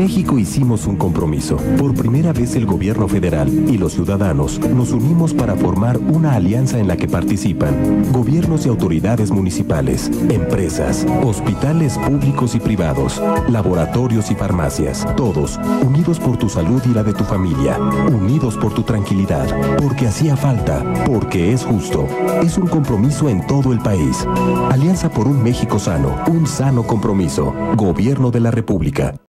México hicimos un compromiso. Por primera vez el gobierno federal y los ciudadanos nos unimos para formar una alianza en la que participan gobiernos y autoridades municipales, empresas, hospitales públicos y privados, laboratorios y farmacias, todos unidos por tu salud y la de tu familia, unidos por tu tranquilidad, porque hacía falta, porque es justo. Es un compromiso en todo el país. Alianza por un México sano, un sano compromiso. Gobierno de la República.